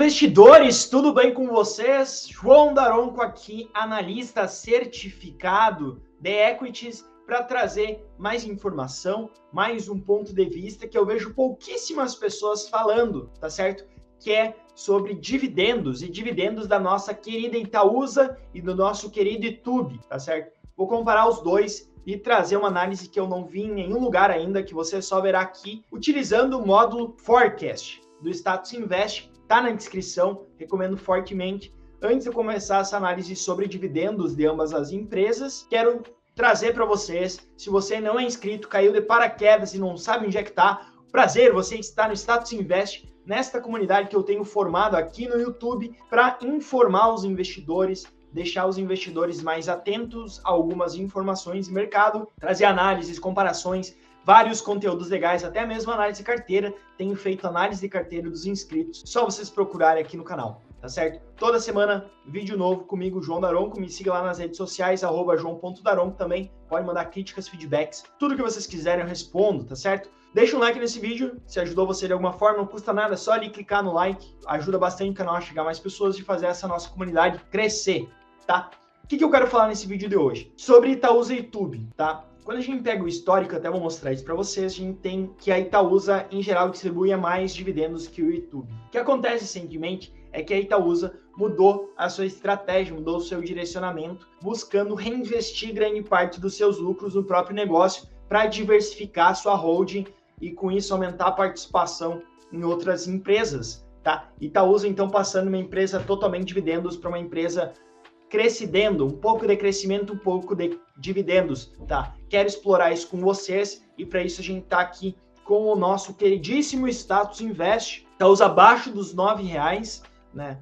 Investidores, tudo bem com vocês? João Daronco aqui, analista certificado de equities, para trazer mais informação, mais um ponto de vista que eu vejo pouquíssimas pessoas falando, tá certo? Que é sobre dividendos e dividendos da nossa querida Itaúsa e do nosso querido YouTube, tá certo? Vou comparar os dois e trazer uma análise que eu não vi em nenhum lugar ainda, que você só verá aqui, utilizando o módulo Forecast do Status Invest. Tá na descrição, recomendo fortemente. Antes de começar essa análise sobre dividendos de ambas as empresas, quero trazer para vocês, se você não é inscrito, caiu de paraquedas e não sabe onde é que tá, prazer, você está no Status Invest, nesta comunidade que eu tenho formado aqui no YouTube para informar os investidores, deixar os investidores mais atentos a algumas informações de mercado, trazer análises, comparações, vários conteúdos legais, até mesmo análise de carteira. Tenho feito análise de carteira dos inscritos, só vocês procurarem aqui no canal, tá certo? Toda semana, vídeo novo comigo, João Daronco. Me siga lá nas redes sociais, @joão.daronco também. Pode mandar críticas, feedbacks, tudo que vocês quiserem eu respondo, tá certo? Deixa um like nesse vídeo, se ajudou você de alguma forma, não custa nada, é só ali clicar no like, ajuda bastante o canal a chegar a mais pessoas e fazer essa nossa comunidade crescer, tá? O que eu quero falar nesse vídeo de hoje? Sobre Itaúsa e YouTube, tá? Quando a gente pega o histórico, até vou mostrar isso para vocês, a gente tem que a Itaúsa, em geral, distribui mais dividendos que o YouTube. O que acontece recentemente é que a Itaúsa mudou a sua estratégia, mudou o seu direcionamento, buscando reinvestir grande parte dos seus lucros no próprio negócio para diversificar a sua holding e, com isso, aumentar a participação em outras empresas, tá? Itaúsa, então, passando uma empresa totalmente dividendos para uma empresa crescendo, um pouco de crescimento, um pouco de dividendos, tá? Quero explorar isso com vocês e para isso a gente tá aqui com o nosso queridíssimo Status Invest, Itaúsa abaixo dos R$9, né?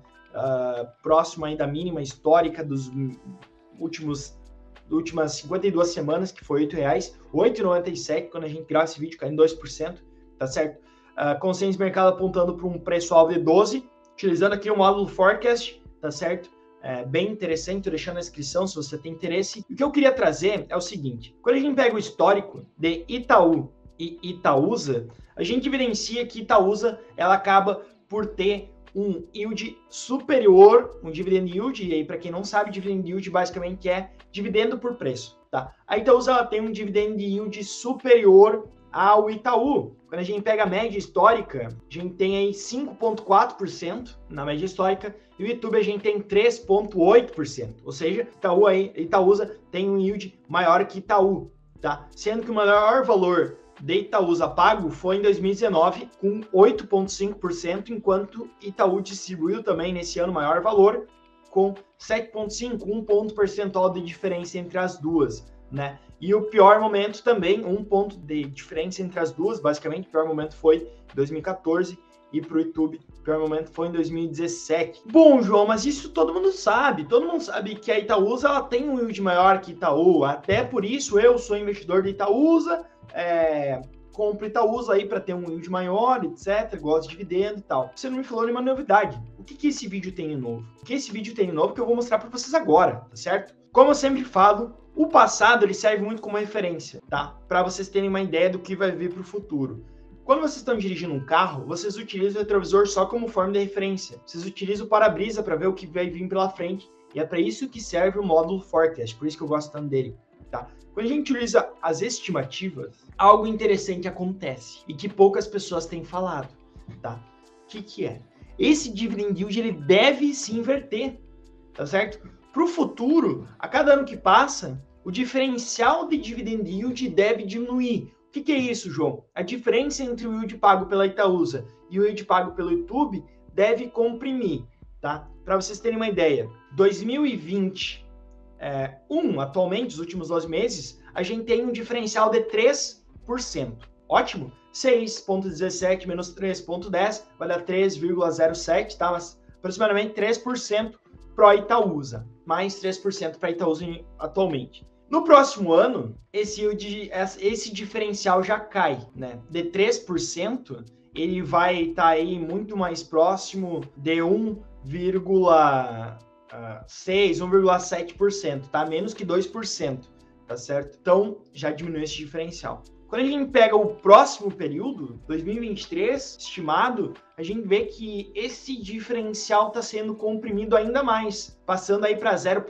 Próximo aí da mínima histórica dos últimas 52 semanas, que foi R$8, R$8,97, quando a gente criar esse vídeo, caindo 2%, tá certo? Consenso de mercado apontando para um preço-alvo de 12, utilizando aqui o módulo Forecast, tá certo? Bem interessante, tô deixando na descrição se você tem interesse. E o que eu queria trazer é o seguinte: quando a gente pega o histórico de Itaú e Itaúsa, a gente evidencia que Itaúsa ela acaba por ter um yield superior, um dividend yield, e aí para quem não sabe, dividend yield basicamente é dividendo por preço, tá? A Itaúsa ela tem um dividend yield superior ao Itaú. Quando a gente pega a média histórica, a gente tem aí 5,4% na média histórica, e o YouTube a gente tem 3,8%. Ou seja, Itaúsa tem um yield maior que Itaú, tá? Sendo que o maior valor de Itaúsa pago foi em 2019, com 8,5%, enquanto Itaú distribuiu também nesse ano maior valor, com 7,5%, 1 ponto percentual de diferença entre as duas, né? E o pior momento também, 1 ponto de diferença entre as duas, basicamente, o pior momento foi em 2014, e para o YouTube, o pior momento foi em 2017. Bom, João, mas isso todo mundo sabe que a Itaúsa ela tem um yield maior que Itaú, até por isso eu sou investidor de Itaúsa, compro Itaúsa aí para ter um yield maior, etc, gosto de dividendo e tal. Você não me falou nenhuma novidade. O que esse vídeo tem de novo? O que esse vídeo tem de novo que eu vou mostrar para vocês agora, tá certo? Como eu sempre falo, o passado ele serve muito como referência, tá? Para vocês terem uma ideia do que vai vir para o futuro. Quando vocês estão dirigindo um carro, vocês utilizam o retrovisor só como forma de referência. Vocês utilizam o para-brisa para ver o que vai vir pela frente. E é para isso que serve o módulo Forecast, por isso que eu gosto tanto dele, tá? Quando a gente utiliza as estimativas, algo interessante acontece e que poucas pessoas têm falado, tá? O que é? Esse dividend yield ele deve se inverter, tá certo? Para o futuro, a cada ano que passa, o diferencial de dividend yield deve diminuir. O que é isso, João? A diferença entre o yield pago pela Itaúsa e o yield pago pelo YouTube deve comprimir, tá? Para vocês terem uma ideia, 2021, atualmente, os últimos 12 meses, a gente tem um diferencial de 3%. Ótimo? 6,17 menos 3,10 vai dar 3,07, tá? Mas aproximadamente 3% para a Itaúsa, mais 3% para a Itaúsa atualmente. No próximo ano, esse diferencial já cai, né? De 3%, ele vai estar aí muito mais próximo de 1,6%, 1,7%, tá? Menos que 2%, tá certo? Então, já diminuiu esse diferencial. Quando a gente pega o próximo período, 2023, estimado, a gente vê que esse diferencial está sendo comprimido ainda mais, passando aí para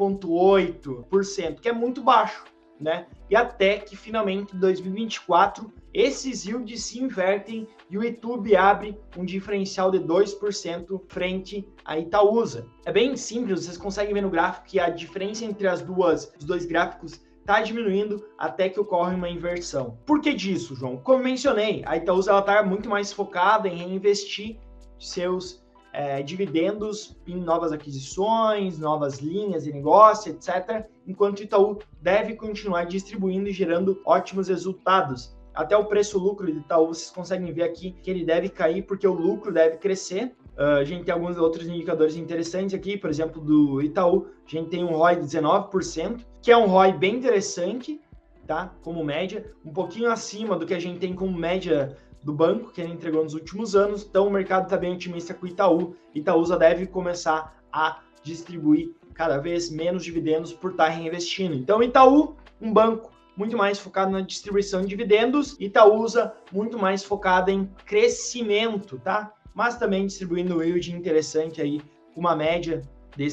0,8%, que é muito baixo, né? E até que finalmente em 2024 esses yields se invertem e o YouTube abre um diferencial de 2% frente à Itaúsa. É bem simples, vocês conseguem ver no gráfico que a diferença entre os dois gráficos está diminuindo até que ocorre uma inversão. Por que disso, João? Como mencionei, a Itaúsa está muito mais focada em reinvestir seus dividendos em novas aquisições, novas linhas de negócio, etc., enquanto o Itaú deve continuar distribuindo e gerando ótimos resultados. Até o preço-lucro de Itaú, vocês conseguem ver aqui que ele deve cair porque o lucro deve crescer. A gente tem alguns outros indicadores interessantes aqui, por exemplo, do Itaú, a gente tem um ROI de 19%, que é um ROI bem interessante, tá? Como média, um pouquinho acima do que a gente tem como média do banco, que ele entregou nos últimos anos. Então, o mercado está bem otimista com o Itaú. Itaúsa deve começar a distribuir cada vez menos dividendos por estar reinvestindo. Então, Itaú, um banco muito mais focado na distribuição de dividendos, Itaúsa muito mais focada em crescimento, tá? Mas também distribuindo yield interessante aí, uma média de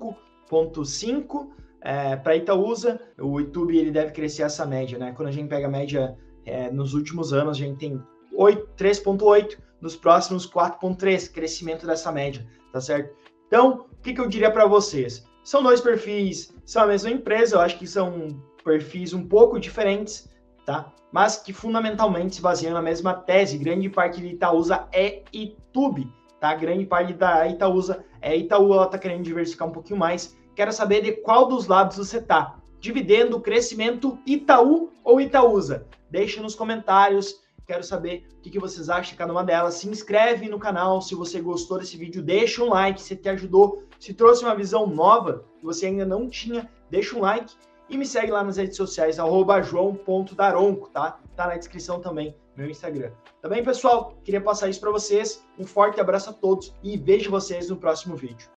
5,5 para Itaúsa. O YouTube ele deve crescer essa média, né? Quando a gente pega a média nos últimos anos, a gente tem 3,8, nos próximos 4,3, crescimento dessa média, tá certo? Então, o que eu diria para vocês? São dois perfis, são a mesma empresa, eu acho que são perfis um pouco diferentes, tá? Mas que fundamentalmente se baseiam na mesma tese. Grande parte de Itaúsa é YouTube, tá? Grande parte da Itaúsa é Itaú, ela tá querendo diversificar um pouquinho mais. Quero saber de qual dos lados você tá. Dividendo, crescimento, Itaú ou Itaúsa? Deixe nos comentários. Quero saber o que vocês acham de cada uma delas. Se inscreve no canal se você gostou desse vídeo. Deixa um like se te ajudou. Se trouxe uma visão nova que você ainda não tinha, deixa um like. E me segue lá nas redes sociais, @joão.daronco, tá? Tá na descrição também, meu Instagram. Tá bem, pessoal? Queria passar isso para vocês. Um forte abraço a todos e vejo vocês no próximo vídeo.